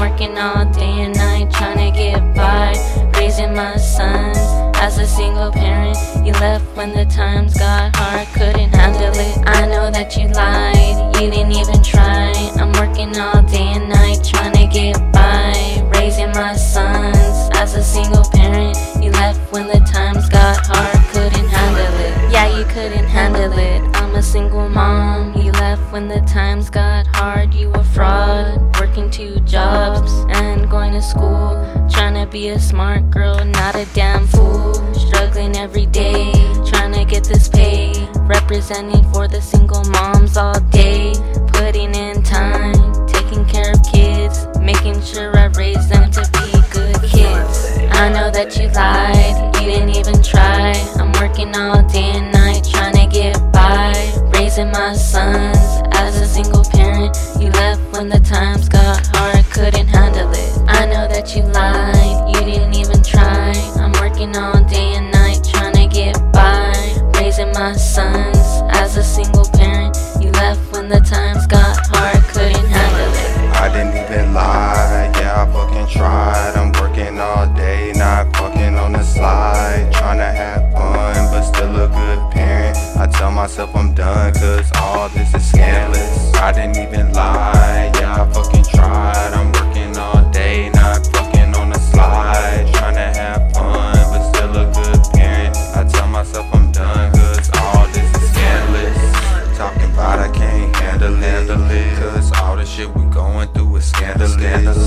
working all day and night trying to get by, raising my sons as a single parent. You left when the times got hard, couldn't handle it. I know that you lied, you didn't even try. I'm working all day and night trying to get by, raising my sons as a single parent. You left when the times got hard, couldn't handle it. Yeah, you couldn't handle it. I'm a single mom. You left when the times got hard. You a fraud, working 2 jobs and going to school, trying to be a smart girl, not a damn fool. Struggling every day, trying to get this pay, representing for the single moms all day, putting in time, taking care of kids, making sure I raise them to be good kids. I know that you lied, you didn't even try. I'm working all day and night trying to get by, raising my sons as a single parent. You left when the times got hard, couldn't handle it. I know that you lied, you didn't even try. I'm working all day and night trying to get by, raising my sons as a single parent. You left when the times got hard, couldn't handle it. I didn't even lie, yeah, I fucking tried. I'm working all day, not fucking on the slide, trying to have fun, but still a good parent. I tell myself I'm done, cause all this is scandalous. I didn't even lie, yeah, I fucking tried. I'm working all day, not fucking on the slide, trying to have fun, but still a good parent. I tell myself I'm done, cause all this is scandalous. Talking about I can't handle it, cause all the shit we going through is scandalous.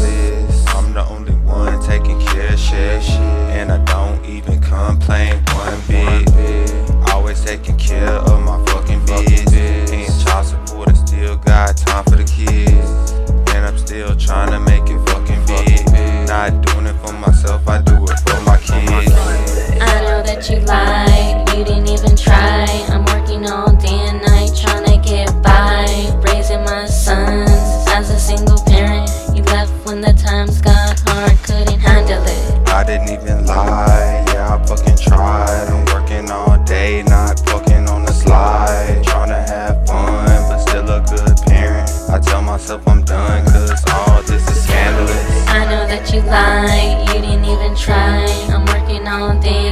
I'm the only one taking care of shit, and I don't even complain one bit. Always taking care of my fucking biz, paying child support, I still got time for the kids, and I'm still trying to make it fucking big. Not doing it for myself, I do it for my kids. I know that you lied, you didn't even try. I'm working all day and night trying to get by, raising my sons as a single parent. You left when the times got hard, couldn't handle it. I didn't even lie, yeah, I fucking tried. I'm working all day, not fucking on the slide, trying to have fun, but still a good parent. I tell myself I'm done, cause all this is scandalous. I know that you lied, you didn't even try. I'm working all day